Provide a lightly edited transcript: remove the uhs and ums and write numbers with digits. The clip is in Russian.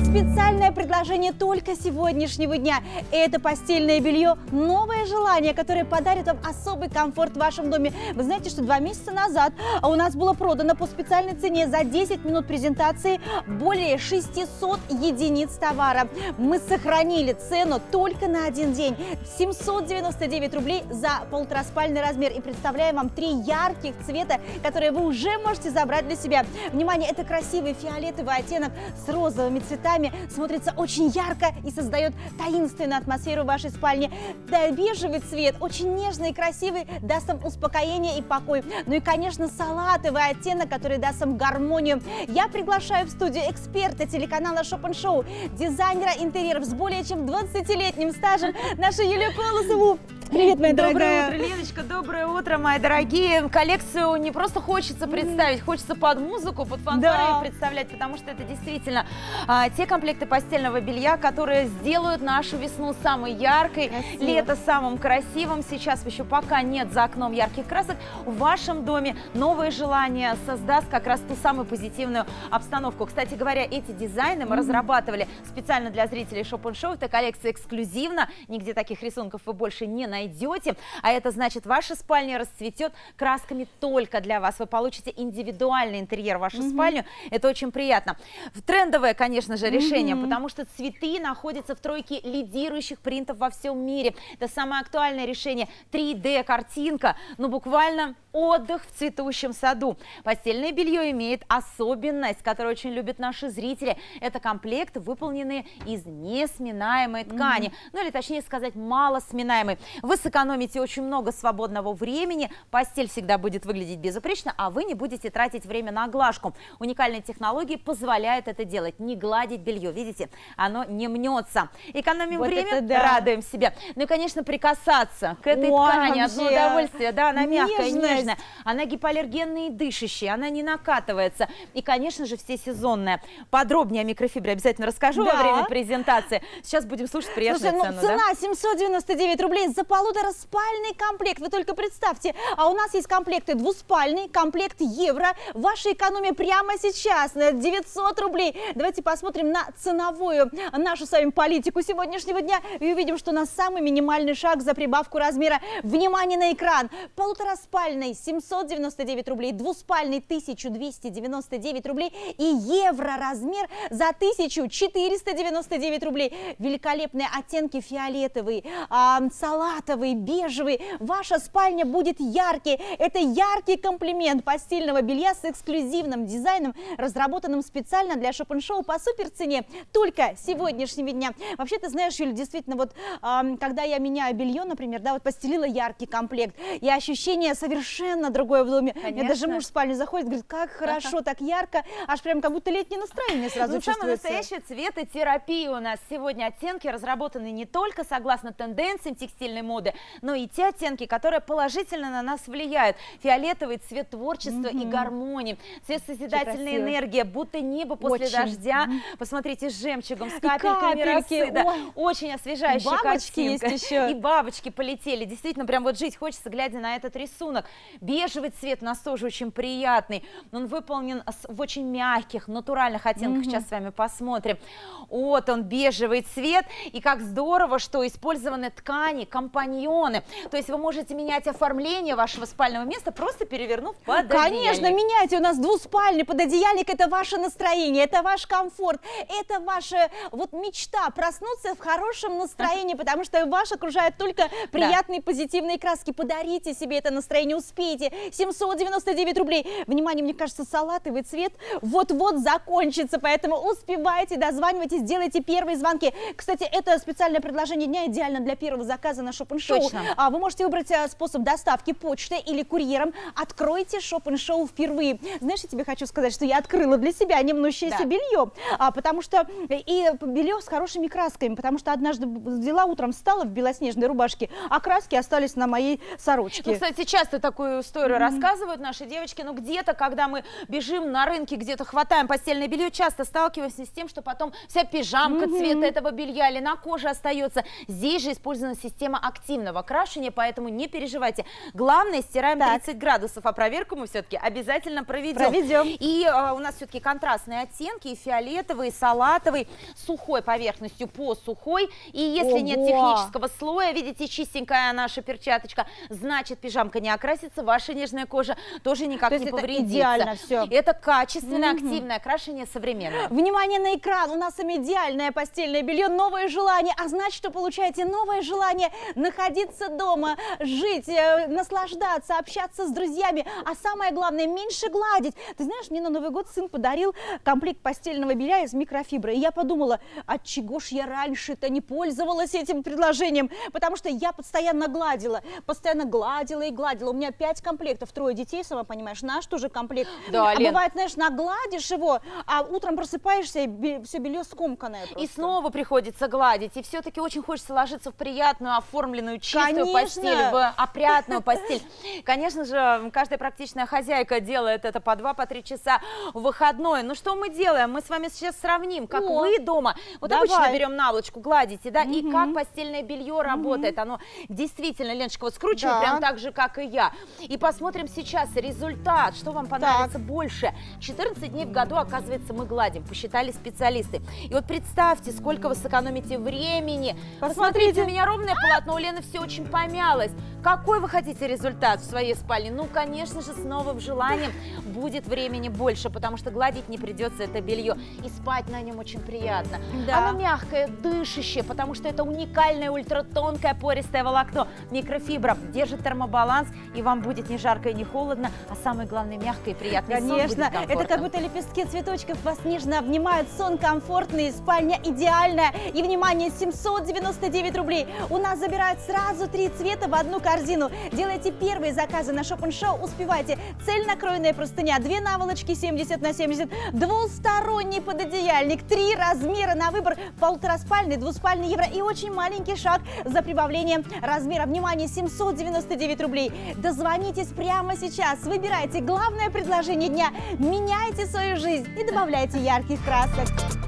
Специальное предложение только сегодняшнего дня. Это постельное белье «Новое желание», которое подарит вам особый комфорт в вашем доме. Вы знаете, что 2 месяца назад у нас было продано по специальной цене за 10 минут презентации более 600 единиц товара. Мы сохранили цену только на один день. 799 рублей за полутораспальный размер. И представляем вам 3 ярких цвета, которые вы уже можете забрать для себя. Внимание, это красивый фиолетовый оттенок с розовыми цветами. Смотрится очень ярко и создает таинственную атмосферу в вашей спальне. Да, бежевый цвет, очень нежный и красивый, даст вам успокоение и покой. Ну и, конечно, салатовый оттенок, который даст вам гармонию. Я приглашаю в студию эксперта телеканала Shop & Show, дизайнера интерьеров с более чем 20-летним стажем, нашу Юлию Колосову. Привет, моя дорогая. Доброе утро, Леночка, доброе утро, мои дорогие. Коллекцию не просто хочется представить, хочется под музыку, под фанфары представлять, потому что это действительно те комплекты постельного белья, которые сделают нашу весну самой яркой, лето самым красивым. Сейчас еще пока нет за окном ярких красок, в вашем доме новое желание создаст как раз ту самую позитивную обстановку. Кстати говоря, эти дизайны мы разрабатывали специально для зрителей Shop & Show. Эта коллекция эксклюзивна, нигде таких рисунков вы больше не найдете. А это значит, ваша спальня расцветет красками только для вас. Вы получите индивидуальный интерьер в вашу спальню. Это очень приятно. Трендовое, конечно же, решение, потому что цветы находятся в тройке лидирующих принтов во всем мире. Это самое актуальное решение. 3D-картинка, ну буквально отдых в цветущем саду. Постельное белье имеет особенность, которую очень любят наши зрители. Это комплекты, выполненные из несминаемой ткани. Ну или точнее сказать, малосминаемой. Вы сэкономите очень много свободного времени, постель всегда будет выглядеть безупречно, а вы не будете тратить время на глажку. Уникальные технологии позволяют это делать, не гладить белье, видите, оно не мнется. Экономим вот время, радуем себя. Ну и, конечно, прикасаться к этой ткани, одно удовольствие, да, она мягкая, нежная, она гипоаллергенная и дышащая, она не накатывается. И, конечно же, всесезонная. Подробнее о микрофибре обязательно расскажу во время презентации. Сейчас будем слушать приятную цену. Цена 799 рублей за полутораспальный комплект. Вы только представьте, а у нас есть комплекты двуспальный, комплект евро. Ваша экономия прямо сейчас на 900 рублей. Давайте посмотрим на ценовую нашу с вами политику сегодняшнего дня и увидим, что у нас самый минимальный шаг за прибавку размера. Внимание на экран. Полутораспальный 799 рублей, двуспальный 1299 рублей и евро размер за 1499 рублей. Великолепные оттенки фиолетовый, салатовый, бежевый. Ваша спальня будет яркой. Это яркий комплимент постельного белья с эксклюзивным дизайном, разработанным специально для Shop & Show по суперцене только сегодняшнего дня. Вообще, ты знаешь, Юля, действительно, вот когда я меняю белье, например, да, вот постелила яркий комплект, и ощущение совершенно другое в доме. Мне даже муж в спальню заходит, говорит, как хорошо, так ярко, аж прям как будто летнее настроение сразу чувствуется. Самая настоящая цветотерапия у нас сегодня. Оттенки разработаны не только согласно тенденциям текстильной моды, но и те оттенки, которые положительно на нас влияют. Фиолетовый цвет творчества и гармонии, цвет созидательной энергии, будто небо после дождя. Посмотрите, с жемчугом, с капельками росы, да, очень освежающая картинка. Есть еще. И бабочки полетели. Действительно, прям вот жить хочется, глядя на этот рисунок. Бежевый цвет у нас тоже очень приятный. Он выполнен в очень мягких, натуральных оттенках. Сейчас с вами посмотрим. Вот он, бежевый цвет. И как здорово, что использованы ткани, компаньоны. То есть вы можете менять оформление вашего спального места, просто перевернув пододеяльник. Конечно, меняйте. У нас двуспальный пододеяльник. Это ваше настроение, это ваш комфорт, это ваша вот мечта проснуться в хорошем настроении, потому что вас окружают только приятные позитивные краски. Подарите себе это настроение, успейте. 799 рублей. Внимание, мне кажется, салатовый цвет вот-вот закончится, поэтому успевайте, дозванивайтесь, делайте первые звонки. Кстати, это специальное предложение дня, идеально для первого заказа на Shop & Show. Вы можете выбрать способ доставки почтой или курьером. Откройте Shop & Show впервые. Знаешь, я тебе хочу сказать, что я открыла для себя немнущееся белье, потому что и белье с хорошими красками, потому что однажды взяла утром, встала в белоснежной рубашке, а краски остались на моей сорочке. Ну, кстати, часто такую историю рассказывают наши девочки, но где-то, когда мы бежим на рынке, где-то хватаем постельное белье, часто сталкиваемся с тем, что потом вся пижамка цвета этого белья или на коже остается. Здесь же использована система активного крашения, поэтому не переживайте. Главное, стираем 30 градусов, а проверку мы все-таки обязательно проведем. И у нас все-таки контрастные оттенки, и фиолетовый, и салатовый, сухой поверхностью по сухой. И если нет технического слоя, видите, чистенькая наша перчаточка, значит, пижамка не окрасится, ваша нежная кожа тоже никак не повредится. Идеально все. Это качественное, активное крашение современное. Внимание на экран, у нас с вами идеальное постельное белье, новое желание, а значит, что получаете новое желание находиться дома, жить, наслаждаться, общаться с друзьями, а самое главное, меньше гладить. Ты знаешь, мне на Новый год сын подарил комплект постельного белья из микрофибры, и я подумала, от чего ж я раньше-то не пользовалась этим предложением, потому что я постоянно гладила и гладила. У меня 5 комплектов, 3 детей, сама понимаешь, наш тоже комплект. Да, Лен. Бывает, знаешь, нагладишь его, а утром просыпаешься, и все белье скомканное просто. И снова приходится гладить, и все-таки очень хочется ложиться в приятную, оформленную, чистую постель, в опрятную постель. Конечно же, каждая практичная хозяйка делает это по 2-3 часа в выходной. Ну что мы делаем? Мы с вами сейчас сравним, как вы дома. Вот обычно берем наволочку, гладите, да, и как постельное белье работает. Оно действительно, Леночка, вот скручиваю прям так же, как и я. И посмотрим сейчас результат, что вам понравится больше. 14 дней в году, оказывается, мы гладим, посчитали специалисты. И вот представьте, сколько вы сэкономите времени. Посмотрите, у меня ровное полотно, у Лены все очень помялось. Какой вы хотите результат в своей спальне? Ну, конечно же, с новым желанием будет времени больше, потому что гладить не придется это белье. И спать на нем очень приятно. Оно мягкое, дышащее, потому что это уникальное ультратонкое пористое волокно. Микрофибра держит термобаланс, и вам будет не жарко и не холодно, а самое главное, мягко и приятно. Конечно, это как будто лепестки цветочков вас нежно обнимают, сон комфортный, спальня идеальная. И, внимание, 799 рублей. У нас забирают сразу 3 цвета в одну корзину. Делайте первые заказы на Shop & Show, успевайте. Цельнокроенная простыня, 2 наволочки 70 на 70, двусторонний пододеяльник, 3 размера на выбор, полутораспальный, двуспальный евро и очень маленький шаг за прибавлением размера. Внимание, 799 рублей. Дозвонитесь прямо сейчас, выбирайте главное предложение дня, меняйте свою жизнь и добавляйте ярких красок.